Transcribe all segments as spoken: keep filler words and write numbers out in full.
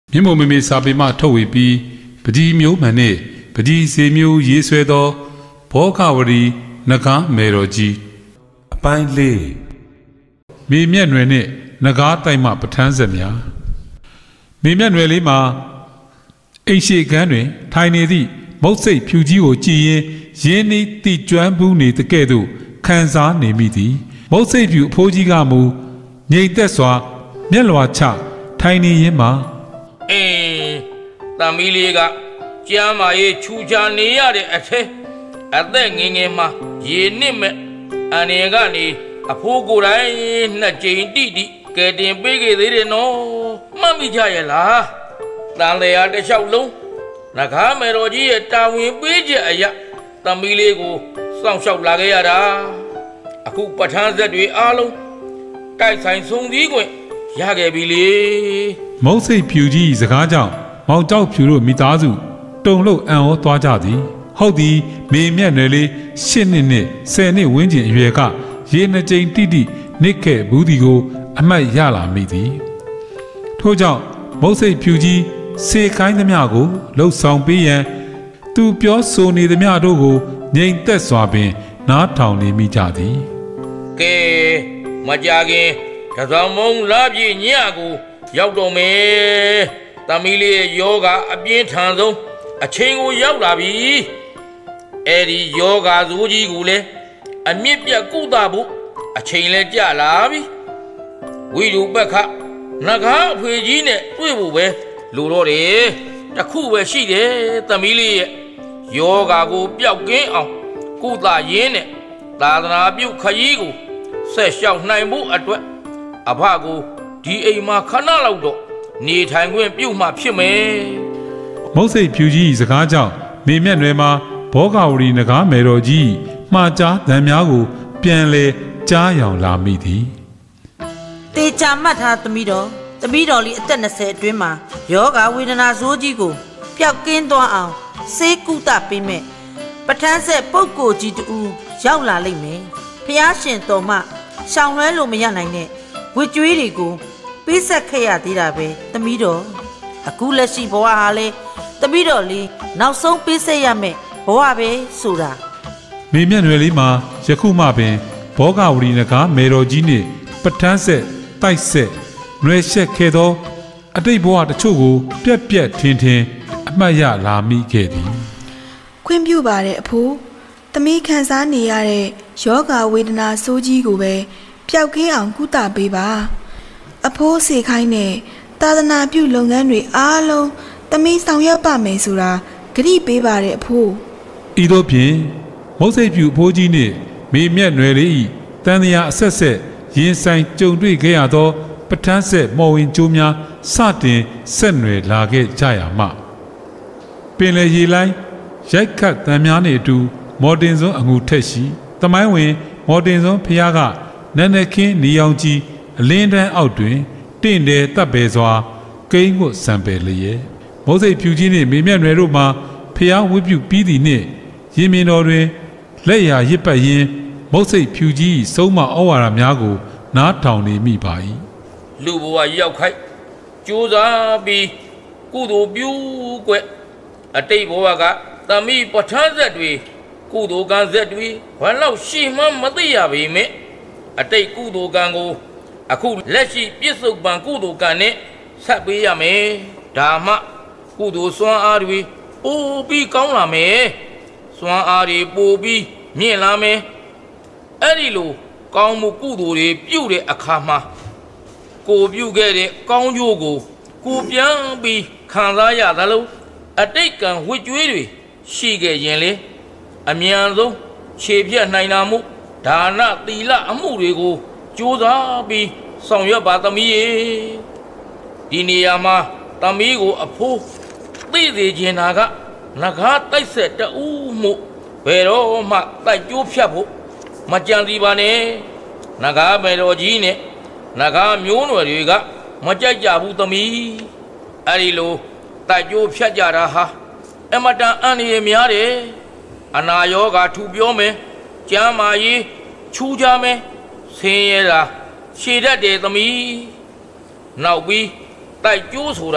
မြင့်မို့မမေစာပေမှထုတ်ဝေပြီးပတိမျိုးမှန်နှင့်ပတိစေမျိုးရေးဆွဲသောဘောခဝရီနဂါမေတော်ကြီးအပိုင်းလေးမေမြတ်နွယ်နှင့်နဂါတိုက်မှပဋ္ဌာန်းဆက်များမေမြတ်နွယ်လေးမှာအိမ်ရှိကန်းတွင်ထိုင်နေသည့်မုတ်စိတ်ဖြူကြီးကိုကြည်ရင်ရင်းနှီးတိကျွမ်းဘူးနေတကဲ့သို့ခံစားနေမိသည်မုတ်စိတ်ဖြူအဖိုးကြီးကမူငြိမ်သက်စွာမျက်လွှာချထိုင်နေရင်းမှာအေးတမီးလေးကကျမ်းမာရေးချူချာနေရတဲ့အထက်အသက်ငယ်ငယ်မှာရေနစ်မဲ့အနေကနေအဖိုးကိုယ်တိုင်နှစ်ကြိမ်တိတိကဲတင်ပေးခဲ့သေးတယ်နော်မှတ်မိကြရဲ့လားတန်လျာတစ်လျှောက်လုံးနဂါမေတော်ကြီးရဲ့တာဝန်ပေးချက်အရာတမီးလေးကိုစောင့်ရှောက်လာခဲ့ရတာအခုပဋ္ဌာန်းဆက်တွေအားလုံးတိုက်ဆိုင်ဆုံးစည်းခွင့်ရခဲ့ပြီလေမုတ်စိတ်ဖြူကြီးစကားကြောင့်မောင်ကြောက်ဖြူတို့မိသားစုတုံလို့အံ့ဩသွားကြသည်ဟုတ်သည်မေမြတ်နယ်လေးရှစ်နှစ်နဲ့ဆယ်နှစ်ဝန်းကျင်အရွယ်ကရေနှစ်ကြိမ်တိတိနစ်ခဲ့ဘူးဒီကိုအမှတ်ရလာမိသည်ထို့ကြောင့်မုတ်စိတ်ဖြူကြီးစေခိုင်းသမျှကိုလှုပ်ဆောင်ပေးရန်သူပြောဆိုနေသမျှတို့ကိုငြိမ်သက်စွာပင်နားထောင်နေမိကြသည်ကဲမကြခင်တစောင်းမုံလာပြည့်ညကိုရောက်တော့မယ်တမီးလေးရဲ့ယောဂအပြင်းထန်ဆုံးအချိန်ကိုရောက်လာပြီအဲ့ဒီယောဂဇိုးကြီးကိုလည်းအမြင့်ပြတ်ကုသဖို့အချိန်လည်းကြာလာပြီဝိရုပက္ခနဂါအဖေကြီးနဲ့တွေ့ဖို့ပဲလိုတော့တယ်တခုပဲရှိတယ်တမီးလေးရဲ့ယောဂကိုပျောက်ကင်းအောင်ကုသရင်းနဲ့သာသနာပြုခရီးကိုဆက်လျှောက်နိုင်ဖို့အတွက်အဖကိုဒီအိမ်မှာခဏလောက်တော့နေထိုင်ခွင့်ပြုမှဖြစ်မယ်မုတ်စိတ်ဖြူကြီးစကားကြောင့်မေမြတ်နွယ်မှာဘောဂဝရီနဂါမေတော်ကြီးမှားကြားတန်များကိုပြန်လဲကြားရောင်လာမိသည်တေချာမှတ်ထားသမီးတော်သမီးတော်လေးအသက်နှစ်ဆယ်အတွင်းမှာယောဂဝေဒနာဇိုးကြီးကိုပျောက်ကင်းသွားအောင်စေကုသပေးမယ်ပဋ္ဌာန်းဆက်ပုဂ္ဂိုလ်ကြီးတူရောက်လာလိမ့်မယ်ဖျားရှင်တော်မှရှောင်လွဲလို့မရနိုင်တဲ့ဝစ်ကြွေးတွေကိုပေးဆက်ခဲ့ရသေးတာပဲသမီးတော်အခုလက်ရှိဘဝဟာလေသမီးတော်လေးနောက်ဆုံးပေးဆက်ရမယ်ဘဝပဲဆိုတာမေမြတ်နွယ်လေးမှာယခုမှပင်ဘောဂဝရီနဂါမေတော်ကြီးနှင့်ပဋ္ဌာန်းဆက်တိုက်ဆက်နွယ်ရှက်ခဲ့သောအတိတ်ဘဝတချို့ကိုပြက်ပြက်ထင်ထင်အမှတ်ရလာမိခဲ့သည်ခွင့်ပြုပါတဲ့အဖိုးသမီးခံစားနေရတဲ့ယောဂဝေဒနာဆိုးကြီးကိုပဲပျောက်ကင်းအောင်ကုသပေးပါအဖိုးစေခိုင်းတဲ့သာသနာပြုလုပ်ငန်းတွေအားလုံးသမီးဆောင်ရွက်ပါမယ်ဆိုတာဂရုပေးပါတဲ့အဖိုးဤသို့ဖြင့်မုတ်စိတ်ဖြူအဖိုးကြီးနှင့်မေမြတ်နွယ်လေး၏တန်တရားအဆက်ဆက်ရင်ဆိုင်ကြုံတွေ့ခဲ့ရသောပဋ္ဌာန်းဆက်မော်ဝင်ကျိုးများစတင်ဆက်နွယ်လာခဲ့ကြရမှပင်လေရေလိုင်းရိုက်ခတ်တန်များနှင့်အတူမော်တင်စွန်းအငူထက်ရှိသမိုင်းဝင်မော်တင်စွန်းဖျားကနန်းနခင်းနေအောင်ကြီးအလင်းတန်းအောက်တွင်တင့်တယ်တပ်ပဲစွာကိန်းကိုစံပယ်လျက်မုတ်စိတ်ဖြူကြီးနှင့်မေမြတ်နွယ်တို့မှာဖျားဝတ်ပြုပြီးသည်နှင့်ရင်မြင်တော်တွင်လက်ရာရစ်ပတ်ရင်းမုတ်စိတ်ဖြူကြီးဆုံးမဩဝါဒများကိုနားထောင်နေမိပါ၏လူဘဝရောက်ခိုက်ကြိုးစားပြီးကုသိုလ်ပြုကွယ်အတိတ်ဘဝကသမိပဋ္ဌာန်းဆက်တွေကုသိုလ်ကံဆက်တွေဘာလို့ရှိမှမသိရပေမဲ့အတိတ်ကုသိုလ်ကံကိုအခုလက်ရှိပြစ္ဆုတ်ပံကုသိုလ်ကံနဲ့ဆက်ပေးရမယ်ဒါမှကုသိုလ်စွမ်းအားတွေပိုပြီးကောင်းလာမယ်စွမ်းအားတွေပိုပြီးမြင့်လာမယ်အဲ့ဒီလိုကောင်းမှုကုသိုလ်တွေပြုတဲ့အခါမှာကိုပြုခဲ့တဲ့ကောင်းကျိုးကိုကိုပြန်ပြီးခံစားရသလိုအတိတ်ကံဝိကျွေးတွေရှိခဲ့ရင်လေအမြန်ဆုံးခြေပြတ်နိုင်တာမှုဒါနသီလအမှုတွေကိုကြိုးစားပြီးဆောင်ရွက်ပါသမီးရေဒီနေရာမှာသမီးကိုအဖိုးသိသေးခြင်းနာကနဂါတိုက်ဆက်တူးမှုဘယ်တော့မှတိုက်ကျိုးဖြတ်ဖို့မကြံစီပါနဲ့နဂါမေတော်ကြီးနဲ့နဂါမျိုးနွယ်တွေကမကြိုက်ကြဘူးသမီးအဲ့ဒီလိုတိုက်ကျိုးဖြတ်ကြတာဟာအမတန်အန္တရာယ်များတယ်အနာရောဂါထူပြောမယ်ကျမ်းမာရေးချူးကြမယ်ဆင်းရဲတာရှည်တတ်တယ်သမီးနောက်ပြီးတိုက်ကျိုးဆိုတာ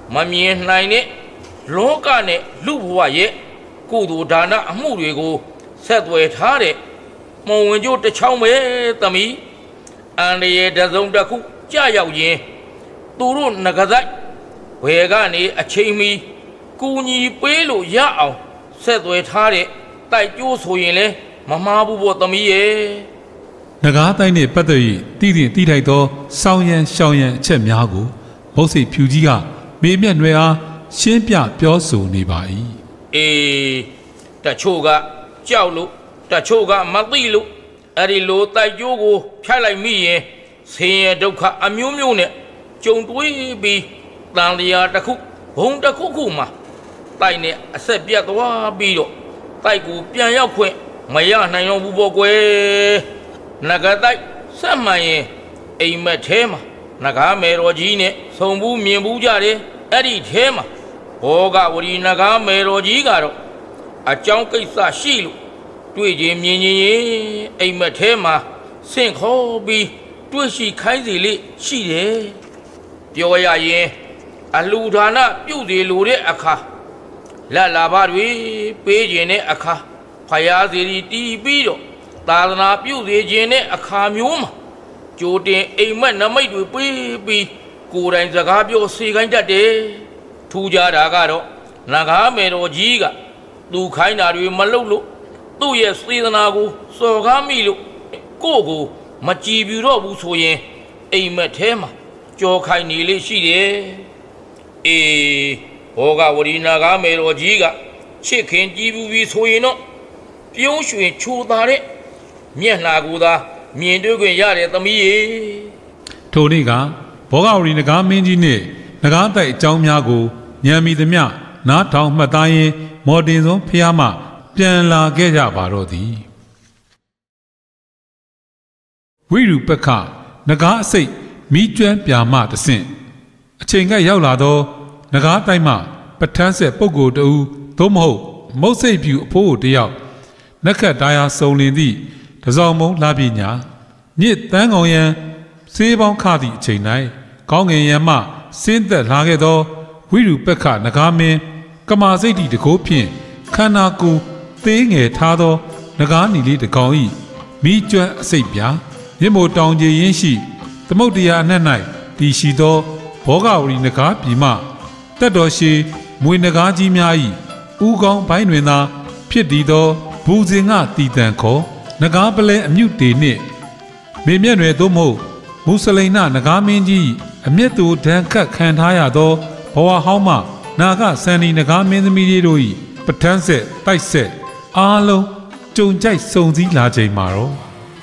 မမြင်နိုင်တဲ့လောကနဲ့လူဘဝရဲ့ကုသိုလ်ဒါနအမှုတွေကိုဆက်သွယ်ထားတဲ့မုံဝင်ကျိုးတစ်ချောင်းပဲသမီးအန္တရာယ်တစုံတစ်ခုကြာရောက်ရင်သူတို့ငကဆိုင်ဘယ်ကနေအချိန်မီကူညီပေးလို့ရအောင်ဆက်သွယ်ထားတဲ့တိုက်ကျိုးဆိုရင်လဲမမှားဘူးပေါ့သမီးရဲ့နဂါးတိုင်းနဲ့ပတ်သက်၍တည်တည်တည်ထိုက်သောစောင်းရန်ရှောင်းရန်အချက်များကိုမုတ်စိတ်ဖြူကြီးကမေမြတ်နွယ်အားရှင်းပြပြောဆိုနေပါ၏အေးတချို့ကကြောက်လို့တချို့ကမသိလို့အဲ့ဒီလိုတိုက်ကျိုးကိုဖြတ်လိုက်မိရင်ဆင်းရဲဒုက္ခအမျိုးမျိုးနဲ့ကြုံတွေ့ပြီးတန်လျာတစ်ခုဘုံတစ်ခုခုမှာတိုက်နဲ့အဆက်ပြတ်သွားပြီးတော့တိုက်ကိုပြန်ရောက်ခွင့်မရနိုင်တော့ဘူးပေါ့ကွယ်နဂတိုက်ဆက်မှန်ရင်အိမ်မက်ထဲမှာနဂါမေတော်ကြီးနဲ့ဆုံဘူးမြင်ဘူးကြတယ်အဲ့ဒီထဲမှာဘောဂဝရီနဂါမေတော်ကြီးကတော့အကြောင်းကိစ္စရှိလို့တွေ့ချင်းမြင်ချင်းအိမ်မက်ထဲမှာဆင့်ခေါ်ပြီးတွေ့ရှိခိုင်းစီလေးရှိတယ်ပြောရရင်အလူဒါနပြုစီလိုတဲ့အခါလက်လာပါတွေပေးခြင်းတဲ့အခါဖယားစီတီးပြီးတော့သာသနာပြုစီခြင်းတဲ့အခါမျိုးမှာကြိုတင်အိမ်မက်နမိတ်တွေပေးပြီးကိုယ်တိုင်စကားပြောစေခိုင်းတတ်တယ်ထူးခြားတာကတော့နဂါမေတော်ကြီးကသူခိုင်းတာတွေမလုပ်လို့သူ့ရဲ့စေတနာကိုစော်ကားမိလို့ကိုယ့်ကိုမကြည်ပြူတော့ဘူးဆိုရင်အိမ်မက်ထဲမှာကြော်ခိုင်နေလေးရှိတယ်အေးဘောဂဝရီနာဂါမေတော်ကြီးကချစ်ခင်ကြည်ပြူပြီးဆိုရင်တော့ပြုံးရွှင်ချိုးသားတဲ့မျက်နှာကိုသာမြင်တွေ့ခွင့်ရတဲ့သမီးရေထိုနေ့ကဘောဂဝရီနဂါမင်းကြီးနှင့်နဂါတိုက်အကြောင်းများကိုဉာဏ်မီသမျှနားထောင်မှတ်သားရင်းမော်တင်စွန်ဖျားမှပြန်လာခဲ့ကြပါတော့သည်ဝိရူပက္ခနဂါအစိတ်မိကျွမ်းပြာမတဆင့်အချိန်ကရောက်လာသောနဂါတိုက်မှပဋ္ဌာန်းဆက်ပုဂ္ဂိုလ်တဦးသို့မဟုတ်မုတ်စိတ်ဖြူအဖိုးတယောက်နက္ခတ်တရားစုံလင်သည့်တစောင်းမုံလှပညာညစ်တန်းကောင်ရန်စေးပေါင်းခသည့်အချိန်၌ကောင်းငင်ရန်မှစင်းသက်လာခဲ့သောဝိရူပက္ခနဂါမင်းကမာစိတ်တီတကိုးဖြင့်ခန္ဓာကိုယ်သေးငယ်ထားသောနဂါနီလေးတကောင်၏မိကျွမ်းအစိတ်ပြာမြင့်မို့တောင်ကြီးရင်းရှိသမုတ်တရားအနှံ့၌တည်ရှိသောဘောဂဝရီနဂါပြည်မှတက်တော်ရှိမွေနဂါကြီးများ၏ဥကောင်းဘိုင်းတွင်သာဖြစ်တည်သောဘူဇင်ကတီတန်ခေါ်နဂါပလဲအမြုတေနှင့်မေမြတ်နယ်သို့မဟုတ်မုစလိန်နနဂါမင်းကြီးအမျက်တူဒဏ်ခတ်ခံထားရသောဘဝဟောင်းမှနာဂစန္ဒီနဂါမင်းသမီးတို့၏ပဋ္ဌာန်းဆက်တိုက်ဆက်အားလုံးကြုံကြိုက်စုံစည်းလာချိန်မှာတော့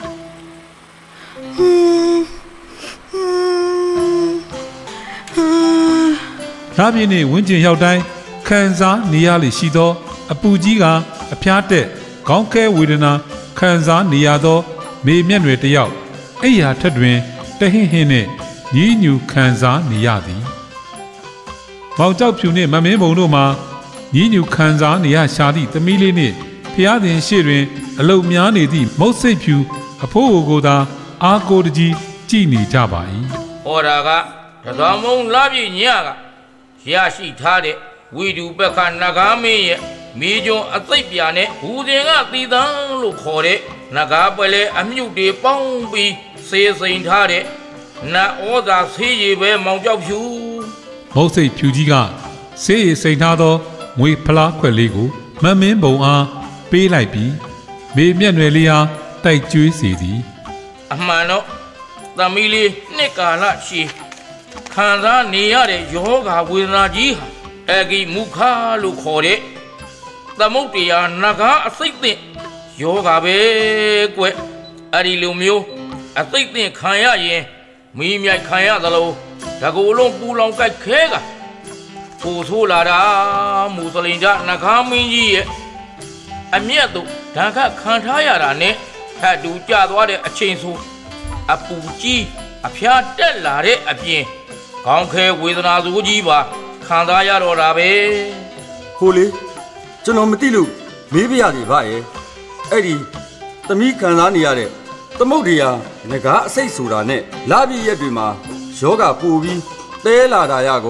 လာပြင်းနေဝင်းကျင်ရောက်တိုင်းခံစားနေရလေရှိသောအပူကြီးကအဖျားတက်ခေါင်းခဲဝေဒနာခံစားနေရသောမေမျက်နှာတယောက်အိယာထက်တွင်တဟင်းဟင်းနှင့်ညီးညူခံစားနေရသည်မောင်ကြောက်ဖြူနှင့်မမင်းဘုံတို့မှာညီးညူခံစားနေရရှာသည့်သမီးလေးနှင့်ဖျားသည်ရှေ့တွင်အလုတ်များနေသည့်မုတ်စိတ်ဖြူအဖိုးကိုသာအာကိုတကြီးကြည်နေကြပါ၏ဟောတာကတတော်မုံလာပြညကရရှိထားတဲ့ဝိတုပက္ခနဂါမင်းရဲ့မိကျွန်းအသိပ်ပြာနဲ့ဘူဇင်ကသီတန်းလို့ခေါ်တဲ့နဂါပလဲအမြုပ်တွေပေါင်းပြီးစေစိန်ထားတဲ့နတ်ဩဇာဆေးရည်ပဲမောင်ကြောက်ဖြူမုတ်စိတ်ဖြူကြီးကဆေးရည်စိန်ထားသောငွေဖလားခွက်လေးကိုမမင်းဘုံအားပေးလိုက်ပြီးမေမျက်နှာလေးအားတိုက်ကျွေးစေသည်အမှန်တော့သမီးလေးနှစ်ကာလရှည်ခံစားနေရတဲ့ယောဂဝေဒနာကြီးဟာအဂိမုခလို့ခေါ်တဲ့သမုတ်တရားနဂါအစိတ်သင့်ယောဂပဲကွအဲ့ဒီလိုမျိုးအစိတ်သင့်ခံရရင်မိမြိုက်ခံရသလိုတကူလုံးပူလောင်ကြိုက်ခဲကပူဆိုးလာတာမူစလင်ကြနဂါမင်းကြီးရဲ့အမျက်တို့ဓာတ်ခခံထားရတာနဲ့ထပ်တူကြသွားတဲ့အချိန်ဆိုအပူကြီးအဖျားတက်လာတဲ့အပြင်ခေါင်းခဲဝေဒနာစိုးကြီးပါခံစားရတော့တာပဲဟိုလေကျွန်တော်မသိလို့မေးပြရစီပါရဲ့အဲ့ဒီသမီးခံစားနေရတဲ့သမုတ်တရားငကားအစိတ်ဆိုတာနဲ့လာပြည့်ရက်တွေမှာယောဂပူပြီးတဲလာတာရကော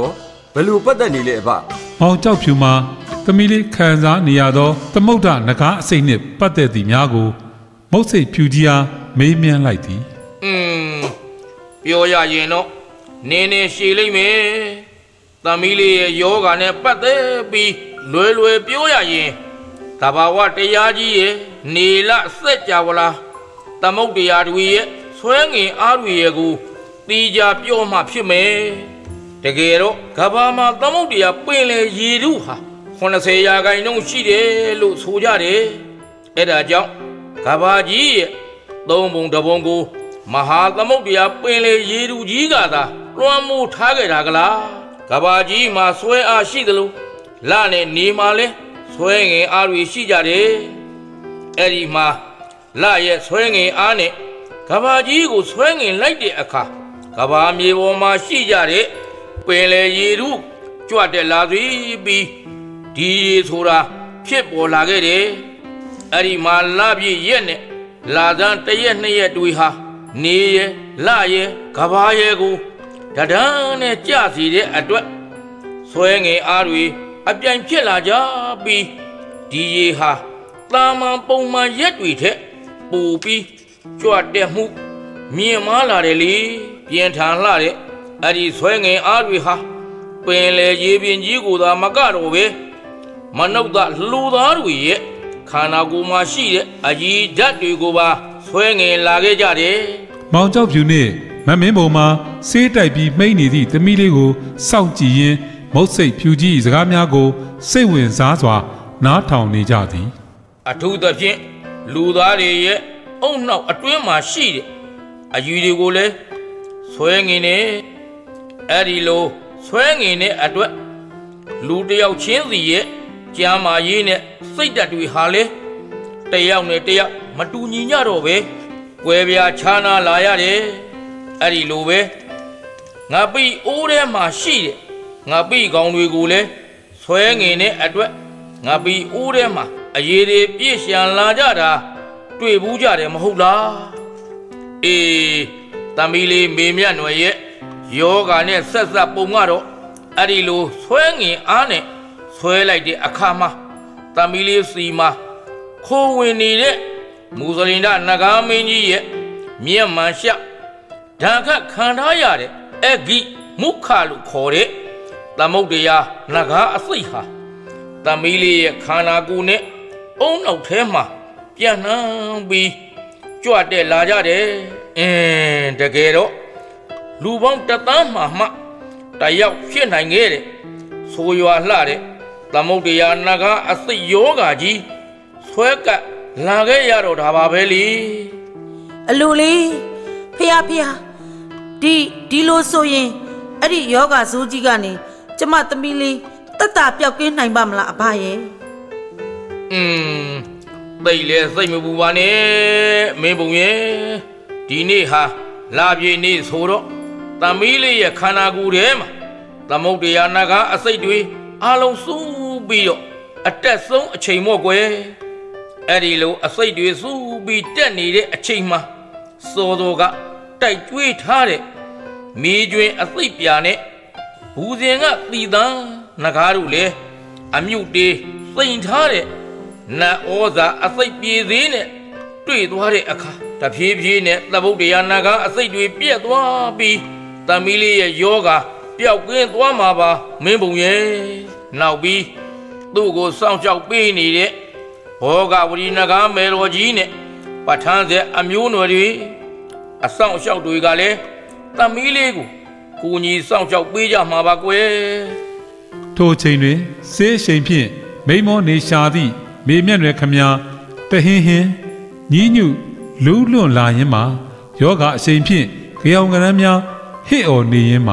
ဘယ်လိုပတ်သက်နေလဲအဖမောင်ကြောက်ဖြူမှာသမီးလေးခံစားနေရသောသမုဒ္ဒနဂါအစိတ်နှင့်ပတ်သက်သည့်များကိုမုတ်စိတ်ဖြူကြီးအားမေးမြန်းလိုက်သည်อืมပြောရရင်တော့နင်းနေရှည်လိမ့်မယ်သမီးလေးရဲ့ယောဂာနဲ့ပတ်သက်ပြီးလွယ်လွယ်ပြောရရင်တဘာဝတရားကြီးရဲ့နေလစက်ကြဝလာသမုဒ္ဒရာတွေရဲ့ဆွဲငင်အားတွေရဲ့ကိုတီးကြပြောမှဖြစ်မယ်တကယ်တော့ကဘာမှာသမုဒ္ဒရာပင်လေရေထုဟာခုနှစ်ဆယ်ရာခိုင်နှုန်းရှိတယ်လို့ဆိုကြတယ်အဲ့ဒါကြောင့်ကဘာကြီးရဲ့သုံးပုံတစ်ပုံကိုမဟာသမုဒ္ဒရာပင်လေရေထုကြီးကသာလွှမ်းမိုးထားခဲ့တာကလားကဘာကြီးမှာဆွဲအားရှိသလိုလနဲ့နေမှာလဲဆွဲငင်အားတွေရှိကြတယ်အဲ့ဒီမှာလရဲ့ဆွဲငင်အားနဲ့ကဘာကြီးကိုဆွဲငင်လိုက်တဲ့အခါကဘာမြေပေါ်မှာရှိကြတဲ့ပင်လေရေထုကြွတဲ့လာသည်ပြီးဒီရေဆိုတာဖြစ်ပေါ်လာခဲ့တယ်အဲ့ဒီမှာလပြည့်ရက်နဲ့လာသန်းတစ်ရက်နှစ်ရက်တွေဟာနေရလရကဘာရဲကိုတဒန်းနဲ့ကြစီတဲ့အတွက်ဆွဲငင်အားတွေအပြိုင်ဖြစ်လာကြပြီးဒီရေဟာတာမန်ပုံမှန်ရက်တွေထက်ပူပြီးကြွတဲ့မှုမြင်မာလာတယ်လေပြင်ထန်လာတဲ့အဲ့ဒီဆွဲငင်အားတွေဟာပင်လေရေပြင်ကြီးကိုသာမကတော့ပဲမနုဿလူသားတွေရဲ့ခန္ဓာကိုယ်မှာရှိတဲ့အကြီးဓာတ်တွေကိုပါဆွဲငင်လာခဲ့ကြတယ်မောင်ကြောက်ဖြူနှင့်မမင်းပုံမှာဆေးတိုက်ပြီးမိတ်နေသည့်သမီးလေးကိုစောင့်ကြည့်ရင်းမုတ်စိတ်ဖြူကြီးစကားများကိုစိတ်ဝင်စားစွာနားထောင်နေကြသည်အထူးသဖြင့်လူသားတွေရဲ့အုံနောက်အတွင်းမှာရှိတဲ့အယူတွေကိုလည်းဆွဲငင်နေအဲ့ဒီလိုဆွဲငင်တဲ့အတွက်လူတယောက်ချင်းစီရဲ့ကြမ်းမာရေးနဲ့စိတ်ဓာတ်တွေဟာလေတယောက်နဲ့တယောက်မတူညီကြတော့ပဲကွဲပြားခြားနာလာရတယ်အဲ့ဒီလိုပဲငါပိအိုးထဲမှာရှိတဲ့ငါပိကောင်တွေကိုလည်းဆွဲငင်တဲ့အတွက်ငါပိအိုးထဲမှာအရေးတွေပြည့်ရှံလာကြတာတွေ့ဘူးကြတယ်မဟုတ်လားအေးတမီးလေးမေမြတ်နွယ်ရဲ့ယောဂာနဲ့ဆက်ဆက်ပုံကတော့အဲ့ဒီလိုဆွဲငင်အားနဲ့ဆွဲလိုက်တဲ့အခါမှာတမီးလေးစီမှာခိုးဝင်နေတဲ့မူဇလင်ဒနဂါမင်းကြီးရဲ့မျက်မှန်ရှဓာခခံထားရတဲ့အဂိမုခလို့ခေါ်တဲ့သမုဒ္ဒရာနဂါအစိတ်ဟာတမီးလေးရဲ့ခန္ဓာကိုယ်နဲ့အုံနောက်ထဲမှာပြန်နှံပြီးကြွတဲ့လာကြတယ်အင်းတကယ်တော့လူပေါင်းတသန်းမှမှတယောက်ဖြစ်နိုင်ခဲ့တဲ့ဆိုရွာလှတဲ့သမုဒ္ဒရာနဂါအစိတ်ယောဂါကြီးဆွဲကပ်လာခဲ့ရတော့ဒါပါပဲလေအလိုလေးဖះဖះဒီဒီလိုဆိုရင်အဲ့ဒီယောဂဇိုးကြီးကနေကျမသမီးလေးတတ်တာပျောက်ကင်းနိုင်ပါမလားအဘရဲ့อืมသိလေစိတ်မပူပါနဲ့မင်းပုံရဲ့ဒီနေ့ဟာလာပြေနေ့ဆိုတော့သမီးလေးရဲ့ခန္ဓာကိုယ်ထဲမှာသမုဒ္ဒရာနဂါအစိတ်တွေအလုံးစုပြီးတော့အတက်ဆုံးအချိန်မို့ကွယ်အဲ့ဒီလိုအစိတ်တွေစုပြီးတက်နေတဲ့အချိန်မှာစောတော်ကတိုက်ကျွေးထားတဲ့မိကျွင်းအစိတ်ပြာနဲ့ဘူးစင်ကတည်တန်းနဂါတို့လေအမြုပ်တေးစိန်ထားတဲ့နတ်ဩဇာအစိတ်ပြေသေးနဲ့တွေ့သွားတဲ့အခါတဖြည်းဖြည်းနဲ့သမုဒ္ဒရာနဂါအစိတ်တွေပြက်သွားပြီးတမီးလေးရဲ့ယောဂါပျောက်ကင်းသွားမှာပါမင်းပုံရဲ့နောက်ပြီးသူ့ကိုစောင့်ရှောက်ပေးနေတဲ့ဘောဂဝရီနဂါမေတော်ကြီးနဲ့ပဋ္ဌာန်းစေအမျိုးနွယ်တွေအဆောင်ရှောက်တွေကလည်းတမီးလေးကိုကိုညီစောင့်ရှောက်ပေးကြမှာပါကွယ်ထိုချိန်တွင်ဆေးရှိန်ဖြင့်မိမောနေရှာသည့်မေမြတ်ရွယ်ခမညာတဟင်းဟင်းညီးညွလူးလွန်လာရင်းမှာယောဂအရှိန်ဖြင့်ကြောင်ကရမ်းများဟစ်အော်နေရင်းမှာ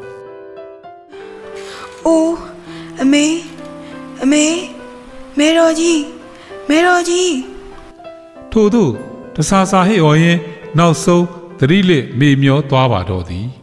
အိုးအမေအမေမေတော်ကြီးမေတော်ကြီးထို့သို့တဆာဆာဟစ်အော်ရင်နောက်ဆုံးသတိလစ်မေမျောသွားပါတော့သည်